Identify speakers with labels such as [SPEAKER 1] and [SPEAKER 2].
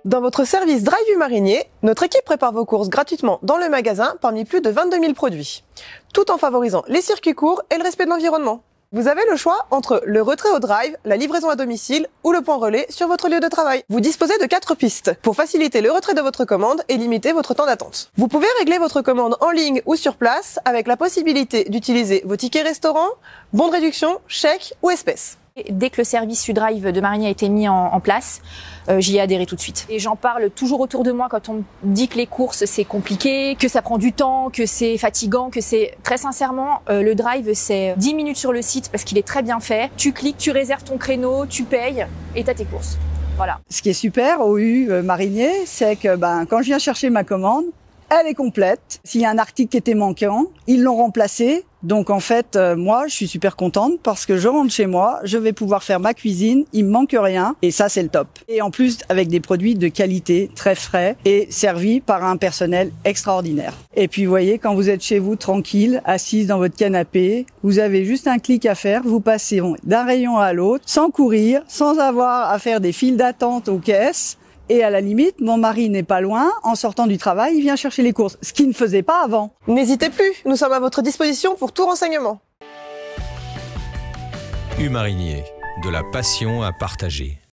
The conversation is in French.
[SPEAKER 1] Dans votre service Drive U Marinier, notre équipe prépare vos courses gratuitement dans le magasin parmi plus de 22 000 produits, tout en favorisant les circuits courts et le respect de l'environnement. Vous avez le choix entre le retrait au drive, la livraison à domicile ou le point relais sur votre lieu de travail. Vous disposez de 4 pistes pour faciliter le retrait de votre commande et limiter votre temps d'attente. Vous pouvez régler votre commande en ligne ou sur place avec la possibilité d'utiliser vos tickets restaurants, bons de réduction, chèques ou espèces.
[SPEAKER 2] Dès que le service U-Drive de Marigny a été mis en place, j'y ai adhéré tout de suite. Et j'en parle toujours autour de moi quand on me dit que les courses c'est compliqué, que ça prend du temps, que c'est fatigant, que c'est... Très sincèrement, le Drive c'est 10 minutes sur le site parce qu'il est très bien fait. Tu cliques, tu réserves ton créneau, tu payes et t'as tes courses. Voilà.
[SPEAKER 3] Ce qui est super au U Marinier, c'est que quand je viens chercher ma commande, elle est complète. S'il y a un article qui était manquant, ils l'ont remplacé. Donc en fait, moi, je suis super contente parce que je rentre chez moi, je vais pouvoir faire ma cuisine, il me manque rien et ça, c'est le top. Et en plus, avec des produits de qualité, très frais et servis par un personnel extraordinaire. Et puis, vous voyez, quand vous êtes chez vous, tranquille, assise dans votre canapé, vous avez juste un clic à faire, vous passez d'un rayon à l'autre, sans courir, sans avoir à faire des files d'attente aux caisses. Et à la limite, mon mari n'est pas loin, en sortant du travail, il vient chercher les courses, ce qu'il ne faisait pas avant.
[SPEAKER 1] N'hésitez plus, nous sommes à votre disposition pour tout renseignement.
[SPEAKER 4] U Marinier, de la passion à partager.